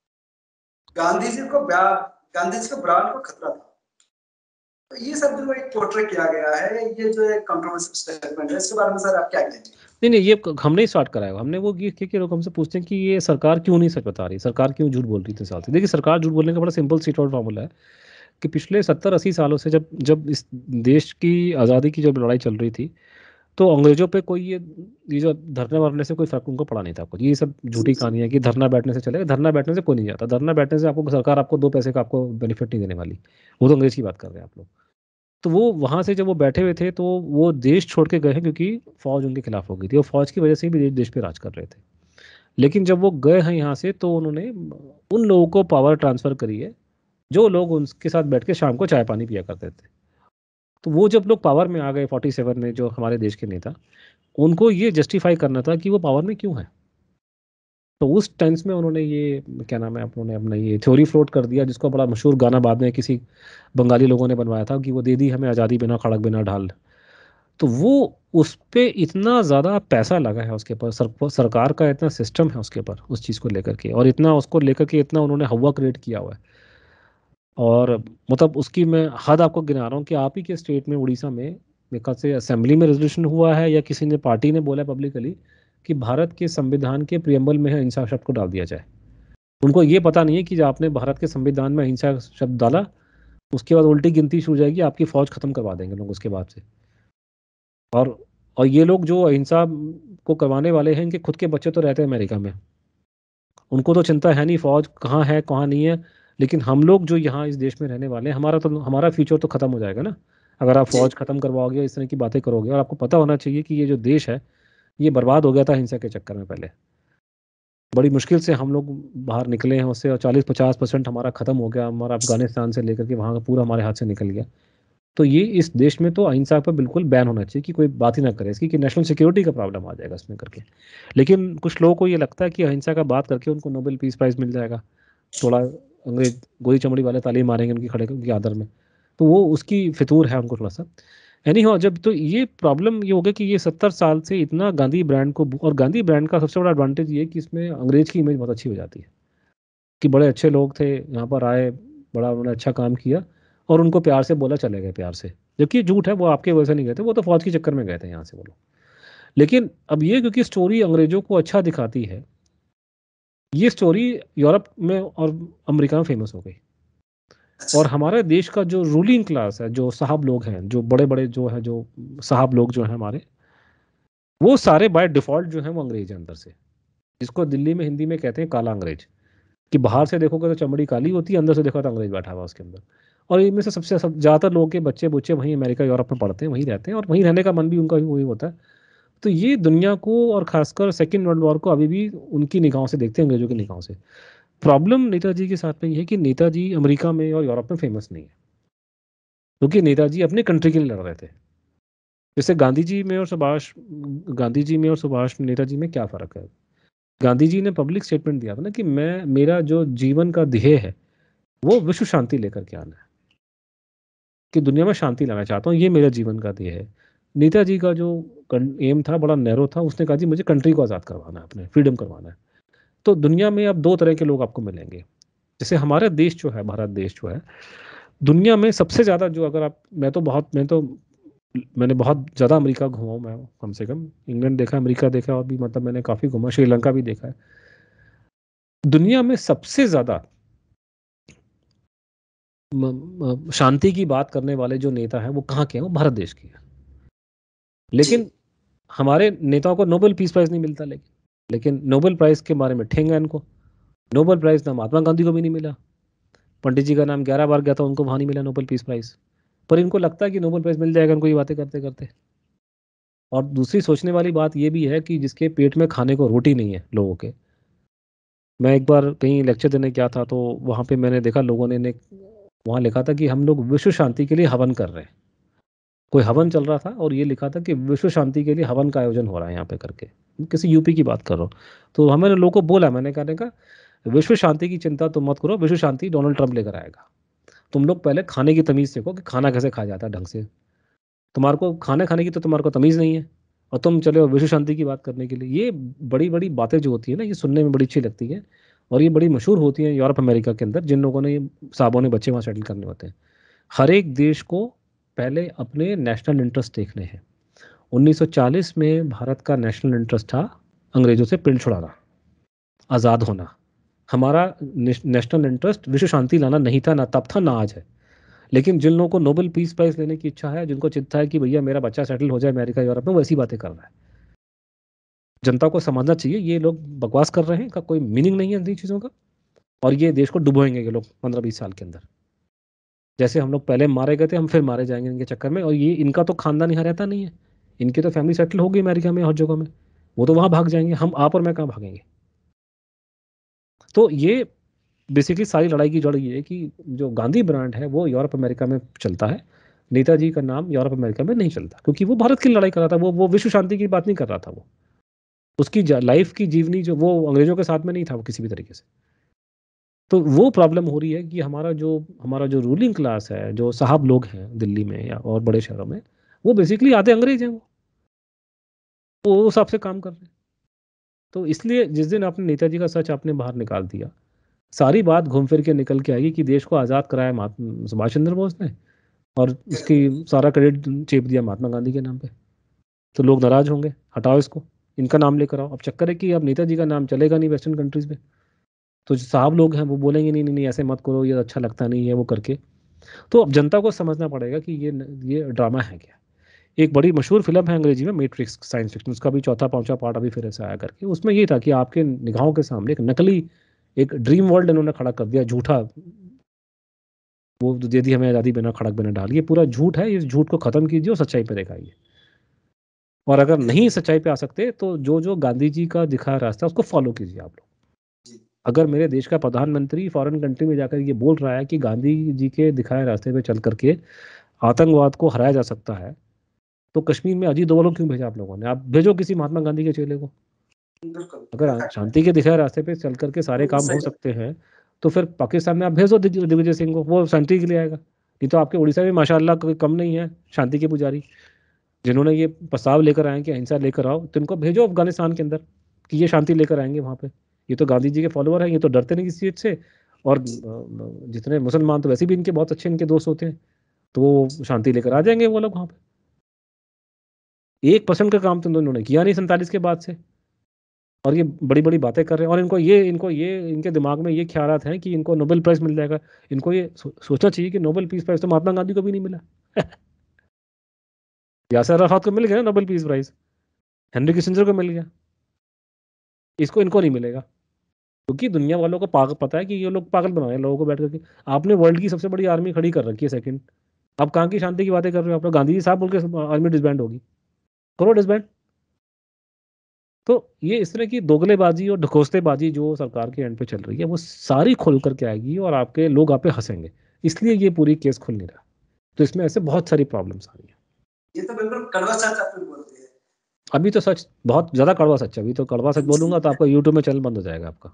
गांधी जी को ब्रांड को खतरा था, तो ये सब जो एक पोर्ट्रे किया गया है, ये जो एक कंट्रोवर्शियल स्टेटमेंट है, इसके बारे में सर आप क्या कहेंगे? नहीं नहीं, ये हमने ही स्टार्ट कराया, हमने वो कि लोग हमसे पूछते हैं कि ये सरकार क्यों नहीं सच बता रही, सरकार क्यों झूठ बोल रही इतने साल से। देखिए, सरकार झूठ बोलने का बड़ा सिंपल स्ट्रेट फॉरवर्ड फार्मूला है कि पिछले 70-80 सालों से जब जब इस देश की आज़ादी की जब लड़ाई चल रही थी, तो अंग्रेजों पे कोई ये जो धरने वरने से कोई फर्क उनको पड़ा नहीं था कुछ। ये सब झूठी कहानी है कि धरना बैठने से चलेगा, धरना बैठने से कोई नहीं जाता, धरना बैठने से आपको सरकार आपको 2 पैसे का आपको बेनिफिट नहीं देने वाली। वो तो अंग्रेज की बात कर रहे हैं आप लोग। तो वो वहाँ से जब वो बैठे हुए थे तो वो देश छोड़ के गए हैं क्योंकि फौज उनके खिलाफ हो गई थी और फौज की वजह से भी देश पे राज कर रहे थे। लेकिन जब वो गए हैं यहाँ से तो उन्होंने उन लोगों को पावर ट्रांसफर करी है जो लोग उनके साथ बैठ के शाम को चाय पानी पिया करते थे। तो वो जब लोग पावर में आ गए 47 में, जो हमारे देश के नेता, उनको ये जस्टिफाई करना था कि वो पावर में क्यों है। तो उस टेंस में उन्होंने ये क्या नाम है, उन्होंने अपना ये थ्योरी फ्लोट कर दिया, जिसको बड़ा मशहूर गाना बाद में किसी बंगाली लोगों ने बनवाया था कि वो दे दी हमें आज़ादी बिना खड़क बिना ढाल। तो वो उस पे इतना ज़्यादा पैसा लगा है उसके ऊपर, सरकार का इतना सिस्टम है उसके ऊपर उस चीज़ को लेकर के, और इतना उसको लेकर के इतना उन्होंने हवा क्रिएट किया हुआ है। और मतलब उसकी मैं हद आपको गिना रहा हूँ कि आप ही के स्टेट में, उड़ीसा में, मेरे ख्याल से असेंबली में रेजोल्यूशन हुआ है या किसी ने पार्टी ने बोला पब्लिकली कि भारत के संविधान के प्रियम्बल में है अहिंसा शब्द को डाल दिया जाए। उनको ये पता नहीं है कि जब आपने भारत के संविधान में अहिंसा शब्द डाला, उसके बाद उल्टी गिनती शुरू हो जाएगी, आपकी फौज खत्म करवा देंगे लोग उसके बाद से। और और ये लोग जो अहिंसा को करवाने वाले हैं, इनके खुद के बच्चे तो रहते हैं अमेरिका में, उनको तो चिंता है नहीं फौज कहाँ है कहाँ नहीं है। लेकिन हम लोग जो यहाँ इस देश में रहने वाले हैं, हमारा फ्यूचर तो खत्म हो जाएगा ना अगर आप फौज खत्म करवाओगे, इस तरह की बातें करोगे। और आपको पता होना चाहिए कि ये जो देश है ये बर्बाद हो गया था हिंसा के चक्कर में पहले। बड़ी मुश्किल से हम लोग बाहर निकले हैं उससे, और 40-50% हमारा खत्म हो गया, हमारा अफगानिस्तान से लेकर के वहाँ का पूरा हमारे हाथ से निकल गया। तो ये इस देश में तो अहिंसा पर बिल्कुल बैन होना चाहिए कि कोई बात ही ना करे इसकी, कि नेशनल सिक्योरिटी का प्रॉब्लम आ जाएगा इसमें करके। लेकिन कुछ लोगों को ये लगता है कि अहिंसा का बात करके उनको नोबेल पीस प्राइज मिल जाएगा, थोड़ा अंग्रेज गोली चमड़ी वाले ताली मारेंगे उनकी खड़े उनके आदर में, तो वो उसकी फितूर है उनको थोड़ा सा। एनी हो, जब तो ये प्रॉब्लम ये हो गया कि ये 70 साल से इतना गांधी ब्रांड को, और गांधी ब्रांड का सबसे बड़ा एडवांटेज ये है कि इसमें अंग्रेज की इमेज बहुत अच्छी हो जाती है कि बड़े अच्छे लोग थे यहाँ पर आए, बड़ा उन्होंने अच्छा काम किया और उनको प्यार से बोला चले गए प्यार से। जबकि झूठ है, वो आपके वजह से नहीं गए थे, वो तो फौज के चक्कर में गए थे यहाँ से वो लोग। लेकिन अब ये क्योंकि स्टोरी अंग्रेजों को अच्छा दिखाती है, ये स्टोरी यूरोप में और अमेरिका में फेमस हो गई। और हमारे देश का जो रूलिंग क्लास है, जो साहब लोग हैं, जो बड़े बड़े जो है, जो साहब लोग जो हैं हमारे, वो सारे बाय डिफॉल्ट जो हैं वो अंग्रेज हैं अंदर से, जिसको दिल्ली में हिंदी में कहते हैं काला अंग्रेज, कि बाहर से देखोगे तो चमड़ी काली होती है, अंदर से देखो तो अंग्रेज बैठा हुआ उसके अंदर। और इनमें से ज़्यादातर लोगों के बच्चे बुच्चे वहीं अमेरिका यूरोप में पढ़ते हैं, वहीं रहते हैं और वहीं रहने का मन भी उनका भी वही होता है। तो ये दुनिया को और खासकर सेकेंड वर्ल्ड वॉर को अभी भी उनकी निगाहों से देखते हैं, अंग्रेजों की निगाहों से। प्रॉब्लम नेताजी के साथ में ये है कि नेताजी अमेरिका में और यूरोप में फेमस नहीं है, क्योंकि नेताजी अपने कंट्री के लिए लड़ रहे थे। जैसे गांधी जी में और सुभाष नेताजी में क्या फ़र्क है। गांधी जी ने पब्लिक स्टेटमेंट दिया था ना कि मैं, मेरा जो जीवन का ध्येय है वो विश्व शांति लेकर के आना है, कि दुनिया में शांति लाना चाहता हूँ, ये मेरा जीवन का ध्येय है। नेताजी का जो एम था बड़ा नैरो था, उसने कहा जी मुझे कंट्री को आज़ाद करवाना है, अपने फ्रीडम करवाना है। तो दुनिया में अब 2 तरह के लोग आपको मिलेंगे। जैसे हमारा देश जो है, भारत देश जो है, दुनिया में सबसे ज़्यादा जो, अगर आप, मैंने बहुत ज़्यादा अमेरिका घूमा हूँ, मैं कम से कम इंग्लैंड देखा, अमेरिका देखा, और भी मतलब मैंने काफ़ी घूमा, श्रीलंका भी देखा है। दुनिया में सबसे ज़्यादा शांति की बात करने वाले जो नेता हैं वो कहाँ के हैं, वो भारत देश के हैं। लेकिन हमारे नेताओं को नोबेल पीस प्राइज नहीं मिलता, लेकिन नोबेल प्राइज के बारे में ठेंगा इनको। नोबेल प्राइज ना महात्मा गांधी को भी नहीं मिला। पंडित जी का नाम 11 बार गया था, उनको वहाँ नहीं मिला नोबेल पीस प्राइज। पर इनको लगता है कि नोबेल प्राइज मिल जाएगा इनको ये बातें करते करते। और दूसरी सोचने वाली बात ये भी है कि जिसके पेट में खाने को रोटी नहीं है लोगों के। मैं एक बार कहीं लेक्चर देने गया था, तो वहाँ पे मैंने देखा लोगों ने वहाँ लिखा था कि हम लोग विश्व शांति के लिए हवन कर रहे हैं। कोई हवन चल रहा था और ये लिखा था कि विश्व शांति के लिए हवन का आयोजन हो रहा है यहाँ पे करके। किसी यूपी की बात कर रहा हूँ। तो हमें लोगों को बोला, मैंने कहने का विश्व शांति की चिंता तुम मत करो, विश्व शांति डोनाल्ड ट्रंप लेकर आएगा। तुम लोग पहले खाने की तमीज सीखो कि खाना कैसे खाया जाता है ढंग से। तुम्हारे को खाने खाने की तो तुम्हारे को तमीज नहीं है, और तुम चले हो विश्व शांति की बात करने के लिए। ये बड़ी बड़ी बातें जो होती है ना, ये सुनने में बड़ी अच्छी लगती है, और ये बड़ी मशहूर होती है यूरोप अमेरिका के अंदर, जिन लोगों ने ये साहबों ने बच्चे वहाँ सेटल करने होते हैं। हर एक देश को पहले अपने नेशनल इंटरेस्ट देखने हैं। 1940 में भारत का नेशनल इंटरेस्ट था अंग्रेजों से पिंड छुड़ाना, आज़ाद होना। हमारा नेशनल इंटरेस्ट विश्व शांति लाना नहीं था, ना तब था ना आज है। लेकिन जिन लोगों को नोबेल पीस प्राइज लेने की इच्छा है, जिनको चिंता है कि भैया मेरा बच्चा सेटल हो जाए अमेरिका यूरोप में, वैसी बातें कर रहा है। जनता को समझना चाहिए ये लोग बकवास कर रहे हैं, का कोई मीनिंग नहीं है इन चीज़ों का, और ये देश को डुबोएंगे ये लोग 15-20 साल के अंदर। जैसे हम लोग पहले मारे गए थे, हम फिर मारे जाएंगे इनके चक्कर में। और ये इनका तो खानदान यहाँ रहता नहीं है, इनकी तो फैमिली सेटल होगी अमेरिका में हर जगह में, वो तो वहाँ भाग जाएंगे, हम आप और मैं कहाँ भागेंगे। तो ये बेसिकली सारी लड़ाई की जड़ ये है कि जो गांधी ब्रांड है वो यूरोप अमेरिका में चलता है, नेताजी का नाम यूरोप अमेरिका में नहीं चलता, क्योंकि वो भारत की लड़ाई कर रहा था। वो विश्व शांति की बात नहीं कर रहा था। वो उसकी लाइफ की जीवनी जो वो अंग्रेजों के साथ में नहीं था वो किसी भी तरीके से। तो वो प्रॉब्लम हो रही है कि हमारा जो रूलिंग क्लास है, जो साहब लोग हैं दिल्ली में या और बड़े शहरों में, वो बेसिकली आधे अंग्रेज हैं। वो उस हिसाब से काम कर रहे हैं। तो इसलिए जिस दिन आपने नेताजी का सच आपने बाहर निकाल दिया, सारी बात घूम फिर के निकल के आएगी कि देश को आज़ाद कराया सुभाष चंद्र बोस ने, और उसकी सारा क्रेडिट चेप दिया महात्मा गांधी के नाम पे। तो लोग नाराज होंगे, हटाओ इसको, इनका नाम लेकर आओ। अब चक्कर है कि अब नेताजी का नाम चलेगा नहीं वेस्टर्न कंट्रीज में, तो जो साहब लोग हैं वो बोलेंगे नहीं नहीं नहीं ऐसे मत करो, ये अच्छा लगता नहीं है वो करके। तो अब जनता को समझना पड़ेगा कि ये ड्रामा है क्या। एक बड़ी मशहूर फिल्म है अंग्रेजी में मैट्रिक्स, साइंस फिक्शन, उसका भी चौथा पांचवा पार्ट अभी फिर से आया करके। उसमें ये था कि आपके निगाहों के सामने एक नकली, एक ड्रीम वर्ल्ड इन्होंने खड़ा कर दिया, झूठा। वो दे दी हमें आज़ादी बिना खड़क बिना ढाल, ये पूरा झूठ है। इस झूठ को खत्म कीजिए और सच्चाई पे दिखाइए। और अगर नहीं सच्चाई पे आ सकते तो जो जो गांधी जी का दिखाया रास्ता है उसको फॉलो कीजिए आप लोग। अगर मेरे देश का प्रधानमंत्री फॉरेन कंट्री में जाकर ये बोल रहा है कि गांधी जी के दिखाए रास्ते पे चल करके आतंकवाद को हराया जा सकता है, तो कश्मीर में अजीत दोवल को क्यों भेजा आप लोगों ने? आप भेजो किसी महात्मा गांधी के चेले को। अगर शांति के दिखाए रास्ते पे चल करके सारे काम हो सकते हैं, तो फिर पाकिस्तान में आप भेजो दिग्विजय सिंह को, वो शांति के लिए आएगा। नहीं तो आपके उड़ीसा में माशाल्लाह कोई कम नहीं है शांति के पुजारी, जिन्होंने ये प्रस्ताव लेकर आए कि अहिंसा लेकर आओ, तो इनको भेजो अफगानिस्तान के अंदर कि ये शांति लेकर आएंगे वहाँ पे। ये तो गांधी जी के फॉलोअर हैं, ये तो डरते नहीं किसी चीज से। और जितने मुसलमान तो वैसे भी इनके बहुत अच्छे इनके दोस्त होते हैं, तो वो शांति लेकर आ जाएंगे वो लोग वहाँ पे। 1% का काम तो इन्होंने किया नहीं 47 के बाद से, और ये बड़ी बड़ी बातें कर रहे हैं। और इनको ये इनके दिमाग में ये ख्यालात हैं कि इनको नोबेल प्राइज मिल जाएगा। इनको ये सोचना चाहिए कि नोबेल पीस प्राइज तो महात्मा गांधी को भी नहीं मिला। यासर अराफात को मिल गया ना Nobel Peace Prize, Henry Kissinger को मिल गया, इसको इनको नहीं मिलेगा। क्योंकि दुनिया वालों को पागल पता है कि ये लोग पागल बना रहे हैं लोगों को बैठ करके। आपने वर्ल्ड की सबसे बड़ी आर्मी खड़ी कर रखी है सेकंड, आप कहाँ की शांति की बातें कर रहे हो? आप लोग गांधी जी साहब बोल के आर्मी डिसबैंड होगी, करो डिसबैंड। तो ये इस तरह की दोगलेबाजी और ढकोसलेबाजी जो सरकार के एंड पे चल रही है, वो सारी खुल करके आएगी और आपके लोग आप पे हंसेंगे। इसलिए ये पूरी केस खुल नहीं रहा। तो इसमें ऐसे बहुत सारी प्रॉब्लम्स आ रही है। ये तो बिल्कुल कड़वा सच आपने बोल दिया। अभी तो सच बहुत ज्यादा कड़वा सच है। अभी तो कड़वा सच बोलूंगा तो आपका यूट्यूब में चैनल बंद हो जाएगा आपका।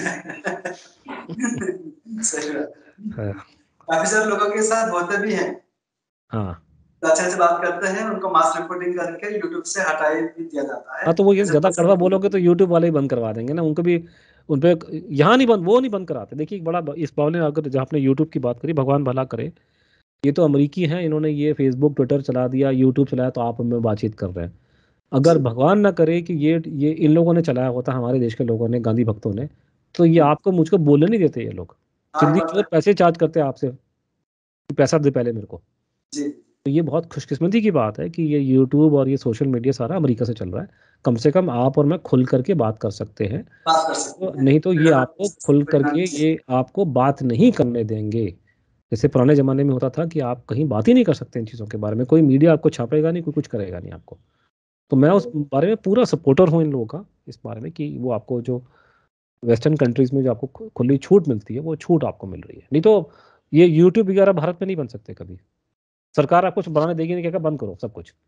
सही बात। हाँ। काफी सारे लोगों के साथ होते भी हैं, हाँ अच्छे से बात करते हैं, उनको मास रिपोर्टिंग करके यूट्यूब से हटा भी दिया जाता है। हाँ, तो वो ये जैसे ज्यादा कड़वा बोलोगे तो यूट्यूब वाले ही बंद करवा देंगे ना, उनको भी उन पे यहाँ नहीं बंद, वो नहीं बंद कराते। देखिए एक बड़ा इस प्रॉब्लम, अगर जहाँ आपने यूट्यूब की बात करी, भगवान भला करे, ये तो अमरीकी हैं, इन्होंने ये फेसबुक ट्विटर चला दिया, यूट्यूब चलाया, तो आप हमें बातचीत कर रहे हैं। अगर भगवान ना करे कि ये इन लोगों ने चलाया होता, हमारे देश के लोगों ने, गांधी भक्तों ने, तो ये आपको मुझको बोलने नहीं देते ये लोग। चिल्ली चोर पैसे चार्ज करते हैं आपसे कि पैसा दे पहले मेरे को। जी। तो ये बहुत खुशकिस्मती की बात है कि ये यूट्यूब और ये सोशल मीडिया सारा अमेरिका से चल रहा है। कम से कम आप और मैं खुल करके बात कर सकते हैं, बात कर सकते तो हैं। नहीं तो ये आपको खुल करके ये आपको बात नहीं करने देंगे। जैसे पुराने ज़माने में होता था कि आप कहीं बात ही नहीं कर सकते इन चीज़ों के बारे में, कोई मीडिया आपको छापेगा नहीं, कोई कुछ करेगा नहीं आपको। तो मैं उस बारे में पूरा सपोर्टर हूँ इन लोगों का, इस बारे में कि वो आपको जो वेस्टर्न कंट्रीज़ में जो आपको खुली छूट मिलती है, वो छूट आपको मिल रही है। नहीं तो ये यूट्यूब वगैरह भारत में नहीं बन सकते कभी। सरकार आपको कुछ बनाने देगी नहीं, कहेगा बंद करो सब कुछ।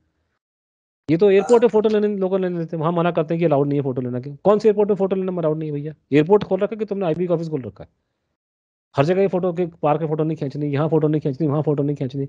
ये तो एयरपोर्ट पे फोटो लेने लोग लेने देते हैं, वहाँ मना करते हैं कि अलाउड नहीं है फोटो लेना। कौन से एयरपोर्ट पे फोटो लेना अलाउड नहीं है भैया? एयरपोर्ट खोल रखा है कि तुमने आईबी का ऑफिस खोल रखा है? हर जगह ये फोटो के पार्क में फोटो नहीं खींचनी, यहाँ फोटो नहीं खींचनी, वहाँ फोटो नहीं खींचनी।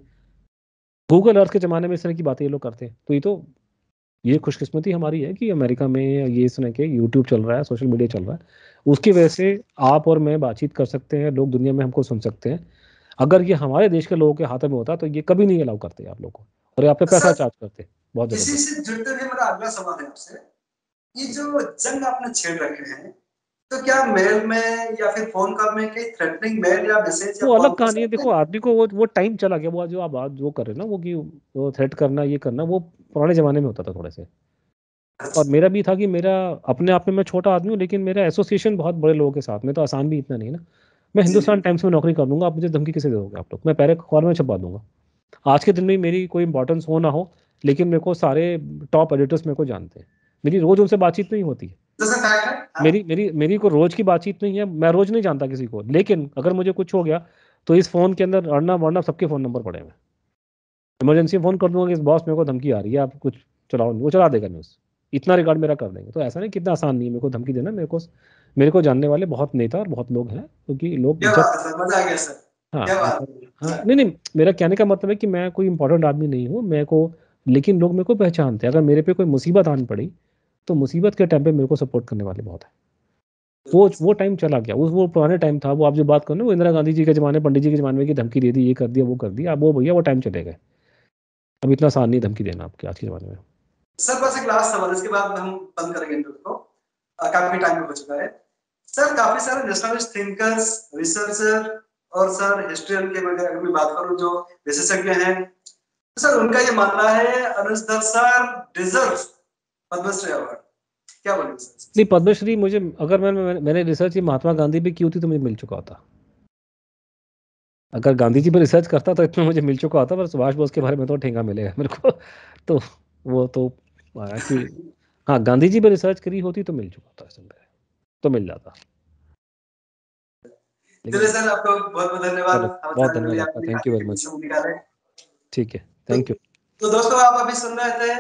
गूगल अर्थ के ज़माने में इस तरह की बातें ये लोग करते हैं। तो ये खुशकिस्मती हमारी है कि अमेरिका में ये इस तरह के यूट्यूब चल रहा है, सोशल मीडिया चल रहा है। उसकी वजह से आप और मैं बातचीत कर सकते हैं, लोग दुनिया में हमको सुन सकते हैं। अगर ये हमारे देश के लोगों के हाथों में होता तो ये कभी नहीं अलाउ करते आप लोग को, और ये आप पे पैसा चार्ज करते बहुत इसी ज़बरदस्त। से जुड़ते हुए मेरा अगला सवाल है आपसे, ये जो जंग आपने छेड़ रखे हैं, तो क्या मेल में या फिर फोन कॉल में कहीं थ्रेटनिंग मेल या मैसेज या वो अलग कॉल कहानी है। देखो आदमी को वो टाइम चला गया। वो जो आप बात जो कर रहे हैं ना, वो कि वो थ्रेट करना, ये करना, वो पुराने ज़माने में होता था थोड़े से। और मेरा भी था कि मेरा अपने आप में मैं छोटा आदमी हूँ, लेकिन मेरा एसोसिएशन बहुत बड़े लोगों के साथ में, तो आसान भी इतना नहीं है ना। मैं हिंदुस्तान टाइम्स में नौकरी कर लूँगा, आप मुझे धमकी कैसे दोगे आप लोग? मैं पहले अखबार में छपवा दूंगा। आज के दिन में मेरी कोई इंपॉर्टेंस हो ना हो, लेकिन मेरे को सारे टॉप एडिटर्स मेरे को जानते हैं। मेरी रोज़ उनसे बातचीत नहीं होती है। जैसे फैक्ट है, हाँ? मेरी को रोज़ की बातचीत नहीं है, मैं रोज़ नहीं जानता किसी को। लेकिन अगर मुझे कुछ हो गया तो इस फ़ोन के अंदर अर्नब वर्नब सबके फ़ोन नंबर पड़े हुए हैं। इमरजेंसी फ़ोन कर दूंगा कि इस बॉस मेरे को धमकी आ रही है, आप कुछ चलाओ, वो चला देगा न्यूज़। इतना रिकॉर्ड मेरा कर देंगे। तो ऐसा नहीं, कितना आसान नहीं है मेरे को धमकी देना। मेरे को जानने वाले बहुत नेता और बहुत लोग हैं, क्योंकि लोग क्या इज्जत। बात है सर, मजा आ गया सर। हाँ, क्या बात हाँ, है। नहीं, नहीं, मेरा कहने का मतलब है कि मैं कोई इंपॉर्टेंट आदमी नहीं हूँ मेरे को, लेकिन लोग मेरे को पहचानते हैं। अगर मेरे पे कोई मुसीबत आन पड़ी, तो मुसीबत के टाइम पे मेरे को सपोर्ट करने वाले बहुत हैं। वो टाइम चला गया, वो पुराने टाइम था। वो आप जो बात कर रहे हो, वो इंदिरा गांधी जी के ज़माने, पंडित जी के ज़माने में की धमकी दे दी, ये कर दिया, वो कर दिया। अब वो भैया वो टाइम चले गए। अब इतना आसान नहीं धमकी देना आपके आज के ज़माने में। सर बस एक लास्ट सवाल, इसके बाद हम बंद करेंगे इंटरव्यू को, काफी टाइम हो चुका है। सर काफी सारे नेशनलिस्ट थिंकर्स, रिसर्चर और सर हिस्ट्रियन के अगर मैं बात करूं जो विशेषज्ञ हैं, तो सर उनका ये मानना है Anuj sir deserve Padmashri award. क्या बोलेंगे सर? नहीं, पद्मश्री मुझे, अगर मैंने रिसर्च ही महात्मा गांधी पे की होती तो मुझे मिल चुका होता। अगर गांधी जी पे रिसर्च करता तो इतना मुझे मिल चुका होता, पर सुभाष बोस के बारे में तो ठेंगा मिलेगा मेरे को। तो वो तो कि हाँ, गांधी जी पे रिसर्च करी होती तो मिल चुका होता, ऐसा मेरे तो मिल जाता। चलिए लेकिन सर, आपको बहुत बहुत धन्यवाद, चलो, हमें बहुत जानने के धन्यवाद लिए आपका, आपने थैंक यू काफी वेरी कीमती मच। समय निकाले। ठीक है, तो, थैंक यू। तो दोस्तों आप अभी सुन रहे थे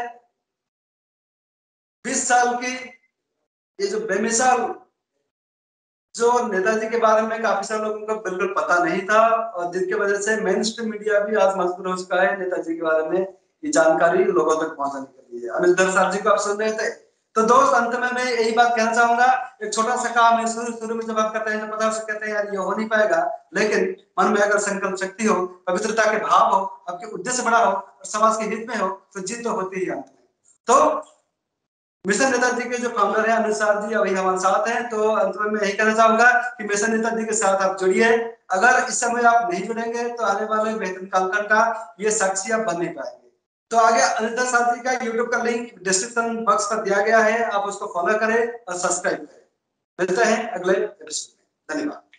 20 साल की ये जो बेमिसाल, जो नेताजी के बारे में काफी सारे लोगों को बिल्कुल पता नहीं था, और जिनके वजह से मेन स्ट्रीम मीडिया भी आज मजबूर हो चुका है नेताजी के बारे में ये जानकारी लोगों तक पहुंचाने के लिए। अनिल सर जी को आप सुन रहे थे। तो दोस्त अंत में मैं यही बात कहना चाहूंगा, एक छोटा सा काम है, शुरू में जब आप करते हैं तो पता से कहते हैं यार ये हो नहीं पाएगा, लेकिन मन में अगर संकल्प शक्ति हो, पवित्रता के भाव हो, आपके उद्देश्य बड़ा हो और समाज के हित में हो, तो जीत तो होती ही अंत में। तो मिशन नेताजी के जो फाउंडर है अनुज सर जी अभी हमारे साथ हैं। तो अंत में मैं यही कहना चाहूंगा कि मिशन नेताजी के साथ आप जुड़िए। अगर इस समय आप नहीं जुड़ेंगे तो आने वाले बेहतरीन कालखंड का ये साक्षी आप बन नहीं पाएंगे। तो आगे अनिल सर जी का यूट्यूब का लिंक डिस्क्रिप्शन बॉक्स पर दिया गया है, आप उसको फॉलो करें और सब्सक्राइब करें। मिलते हैं अगले एपिसोड में। धन्यवाद।